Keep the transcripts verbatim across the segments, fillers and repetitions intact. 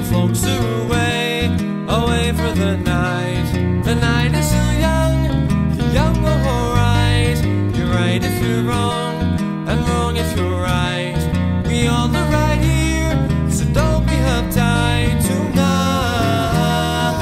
folks are away, away for the night. The night is still young, young, oh right. You're right if you're wrong, and wrong if you're right. We all are right here, so don't be uptight tonight.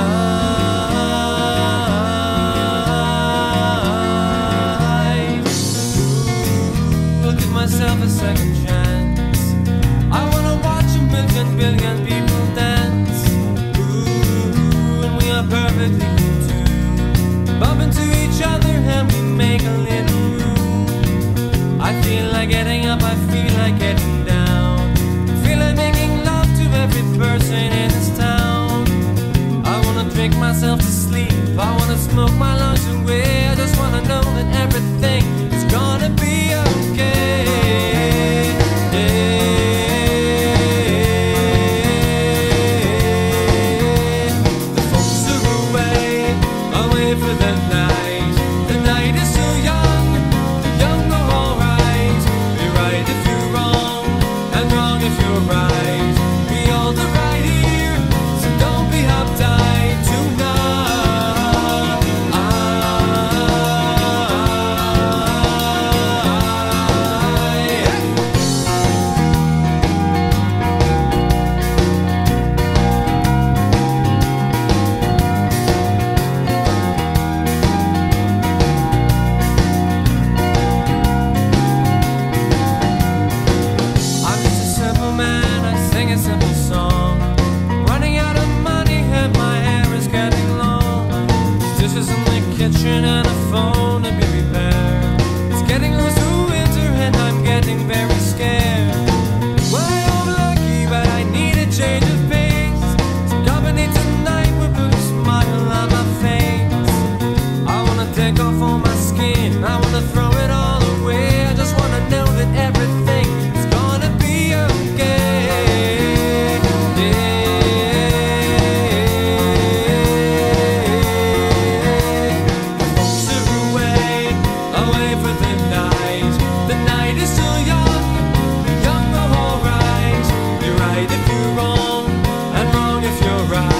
Ooh, I'll give myself a second chance. I wanna watch a million, billion people dance. Ooh, and we are perfectly in tune. Bump into each other and we make a little room. I feel like getting up, I feel like getting down. Feel like making love to every person in this town. I wanna drink myself to sleep, I wanna smoke my lungs away. I just wanna know that everything is gonna be okay. The folks are away, away for the night. The night is still young, the young are alright. You're right if you're wrong, and wrong if you're right. We all the right here, so don't be uptight tonight. I'm just a simple man, I sing a simple song. Running out of money and my hair is getting long. Dishes in the kitchen and a phone to be repaired. It's getting close to winter and I'm getting very scared. Well, I'm lucky, but I need a change of pace. Some company tonight will put a smile on my face. I wanna take off all my skin, I wanna throw it all away. I just wanna know that everything is gonna be okay. The folks are away, away for the night. The night is still young, the young are alright. You're right if you're wrong, and wrong if you're right.